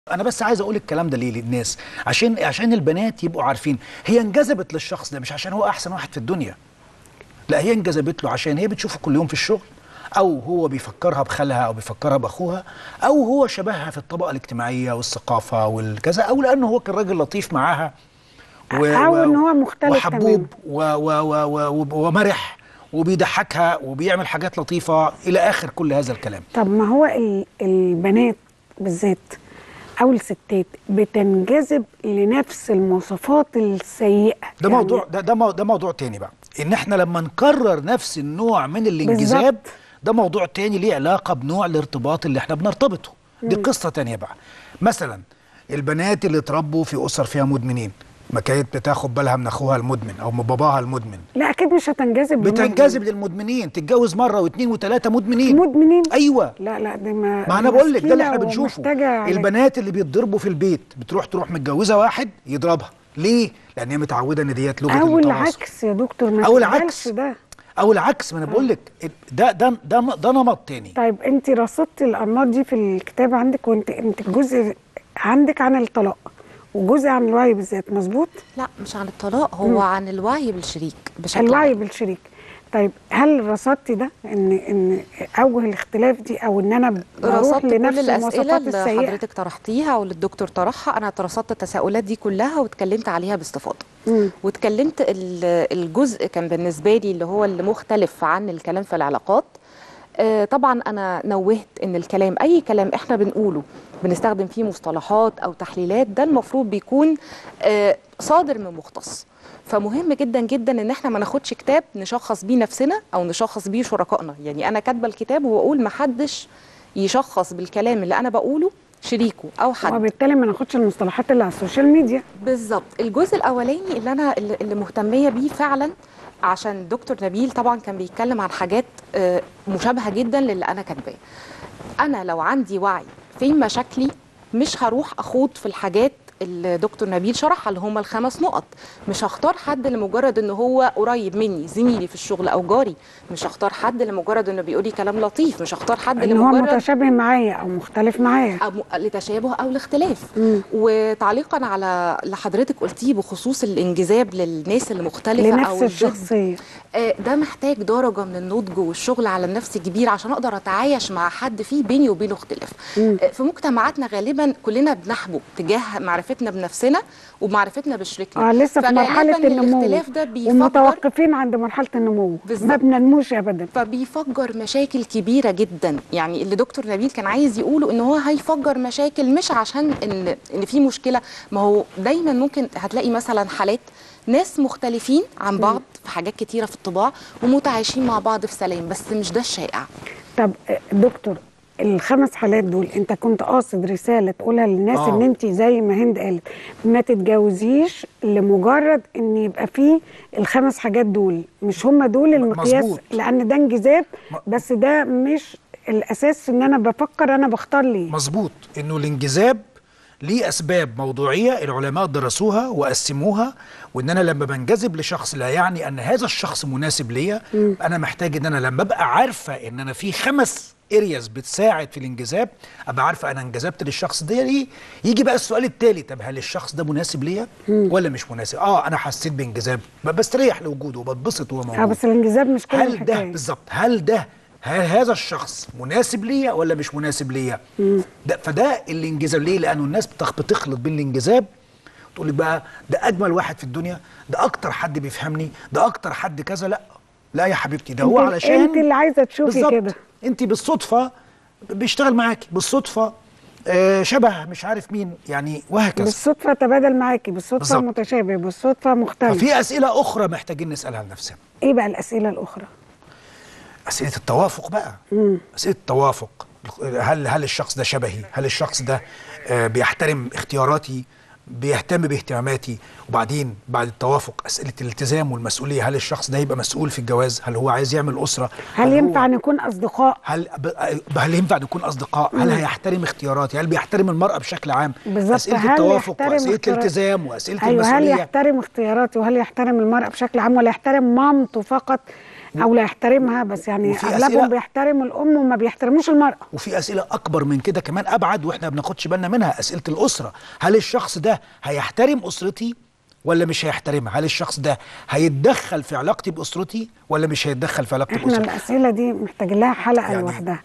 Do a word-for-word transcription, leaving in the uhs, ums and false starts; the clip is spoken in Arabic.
انا بس عايز اقول الكلام ده ليه للناس، عشان عشان البنات يبقوا عارفين هي انجذبت للشخص ده مش عشان هو احسن واحد في الدنيا، لا هي انجذبت له عشان هي بتشوفه كل يوم في الشغل، او هو بيفكرها بخالها او بيفكرها باخوها، او هو شبهها في الطبقه الاجتماعيه والثقافه والكذا، او لانه هو كان راجل لطيف معاها و او ان و هو مختلف تماما. وحبوب و و و و ومرح وبيضحكها وبيعمل حاجات لطيفه الى اخر كل هذا الكلام. طب ما هو ال- البنات بالذات او الستات بتنجذب لنفس المواصفات السيئه ده يعني. موضوع ده ده مو- ده موضوع تاني بقى، ان احنا لما نكرر نفس النوع من الانجذاب بالظبط. ده موضوع تاني ليه علاقه بنوع الارتباط اللي احنا بنرتبطه، دي قصه تانيه بقى. مثلا البنات اللي اتربوا في اسر فيها مدمنين، ما كانت بتاخد بالها من اخوها المدمن او من باباها المدمن، لا اكيد مش هتنجذب بتنجذب لمدمن. للمدمنين، تتجوز مره واثنين وثلاثه مدمنين. مدمنين. ايوه، لا لا دي ما ما دي انا بقول لك ده اللي مسكينة احنا بنشوفه. ومحتاجه علاج. البنات اللي بيتضربوا في البيت بتروح تروح متجوزه واحد يضربها، ليه؟ لان هي متعوده ان ديت لغه او التواصل. العكس يا دكتور، ما او تقبلش العكس ده. او العكس، ما انا بقول لك ده ده ده ده نمط تاني. طيب انت رصدتي الانماط دي في الكتاب عندك، وانت انت الجزء عندك عن الطلاق وجزء عن الوعي بالذات، مظبوط؟ لا مش عن الطلاق، هو مم. عن الوعي بالشريك بشكل الوعي عام. بالشريك. طيب هل رصدتي ده ان ان اوجه الاختلاف دي، او ان انا بروح رصدت كل لنفس الاسئله المواصفات اللي السيئه؟ حضرتك طرحتيها واللي الدكتور طرحها، انا رصدت التساؤلات دي كلها واتكلمت عليها باستفاضه. مم. واتكلمت ال- الجزء كان بالنسبه لي اللي هو اللي مختلف عن الكلام في العلاقات. آه، طبعا انا نوهت ان الكلام، اي كلام احنا بنقوله بنستخدم فيه مصطلحات او تحليلات، ده المفروض بيكون آه، صادر من مختص. فمهم جدا جدا ان احنا ما ناخدش كتاب نشخص بيه نفسنا او نشخص بيه شركائنا. يعني انا كاتبه الكتاب وبقول ما حدش يشخص بالكلام اللي انا بقوله شريكه او حد. وبالتالي ما ناخدش المصطلحات اللي على السوشيال ميديا. بالظبط. الجزء الاولاني اللي انا اللي اللي مهتميه بيه فعلا، عشان دكتور نبيل طبعا كان بيتكلم عن حاجات آه، مشابهه جدا للي انا كاتباه. انا لو عندي وعي في مشاكلي مش هروح اخوض في الحاجات اللي دكتور نبيل شرحها اللي هم الخمس نقط. مش هختار حد لمجرد ان هو قريب مني، زميلي في الشغل او جاري. مش هختار حد لمجرد انه بيقول لي كلام لطيف. مش هختار حد ان هو لمجرد متشابه معايا او مختلف معايا. أو لتشابه او لاختلاف. مم. وتعليقا على اللي حضرتك قلتيه بخصوص الانجذاب للناس المختلفه لنفس او الضد، الشخصيه. آه، ده محتاج درجه من النضج والشغل على النفس كبير عشان اقدر اتعايش مع حد فيه بيني وبينه اختلاف. مم. آه، في مجتمعاتنا غالبا كلنا بنحبو تجاه معرفتنا بنفسنا ومعرفتنا بشريكنا. اه لسه في فغالباً مرحله النمو، الاختلاف ده بيفجر ومتوقفين عند مرحله النمو، بالظبط. ما بننموش ابدا. فبيفجر مشاكل كبيره جدا. يعني اللي دكتور نبيل كان عايز يقوله ان هو هيفجر مشاكل، مش عشان ان ان في مشكله. ما هو دايما ممكن هتلاقي مثلا حالات ناس مختلفين عن بعض في حاجات كتيره في الطباع ومتعايشين مع بعض في سلام، بس مش ده الشائع. طب آه، دكتور، الخمس حالات دول انت كنت قاصد رساله تقولها للناس آه. ان انت زي ما هند قالت ما تتجوزيش لمجرد ان يبقى فيه الخمس حاجات دول، مش هم دول المقياس، مظبوط. لان ده انجذاب م- بس ده مش الاساس ان انا بفكر انا بختار ليه. مظبوط، انه الانجذاب ليه اسباب موضوعيه العلماء درسوها وقسموها، وان انا لما بنجذب لشخص لا يعني ان هذا الشخص مناسب ليا. انا محتاج ان انا لما ابقى عارفه ان انا في خمس ارياز بتساعد في الانجذاب، ابقى عارفه انا انجذبت للشخص ده ليه. يجي بقى السؤال التالي، طب هل الشخص ده مناسب ليا ولا مش مناسب؟ اه انا حسيت بانجذاب، بستريح لوجوده وبتبسط وهو اه موجود. بس الانجذاب مش كل هل ده الحكايه. بالظبط، هل ده هل هذا الشخص مناسب ليا ولا مش مناسب ليا؟ ده فده الانجذاب. ليه؟ لانه الناس بتخ- بتخلط بين الانجذاب، تقول لك بقى ده اجمل واحد في الدنيا، ده اكتر حد بيفهمني، ده اكتر حد كذا. لا لا يا حبيبتي، ده هو انت- علشان انت اللي عايزه تشوفي بالظبط. كده. انت بالصدفه بيشتغل معاكي، بالصدفه آه شبه مش عارف مين يعني، وهكذا. بالصدفه تبادل معاكي، بالصدفه بالظبط. متشابه، بالصدفه مختلف. ففي اسئله اخرى محتاجين نسالها لنفسنا. ايه بقى الاسئله الاخرى؟ أسئلة التوافق بقى. مم. أسئلة التوافق، هل هل الشخص ده شبهي؟ هل الشخص ده آه، بيحترم اختياراتي، بيهتم باهتماماتي؟ وبعدين بعد التوافق أسئلة الالتزام والمسؤولية، هل الشخص ده يبقى مسؤول في الجواز؟ هل هو عايز يعمل أسرة؟ هل ينفع هو نكون اصدقاء؟ هل ب- هل ينفع نكون أصدقاء؟ هل هيحترم اختياراتي؟ هل بيحترم المرأة بشكل عام؟ بالظبط. أسئلة هل التوافق يحترم وأسئلة اختيار- الالتزام وأسئلة ايوه، هل المسؤولية. يحترم اختياراتي وهل يحترم المرأة بشكل عام ولا يحترم مامته فقط؟ او لا يحترمها، بس يعني وفي اغلبهم أسئلة- بيحترم الام وما بيحترموش المراه. وفي اسئله اكبر من كده كمان، ابعد واحنا ما بناخدش بالنا منها، اسئله الاسره. هل الشخص ده هيحترم اسرتي ولا مش هيحترمها؟ هل الشخص ده هيتدخل في علاقتي باسرتي ولا مش هيتدخل في علاقتي احنا باسرتي؟ الاسئله دي محتاجين لها حلقه يعني لوحدها.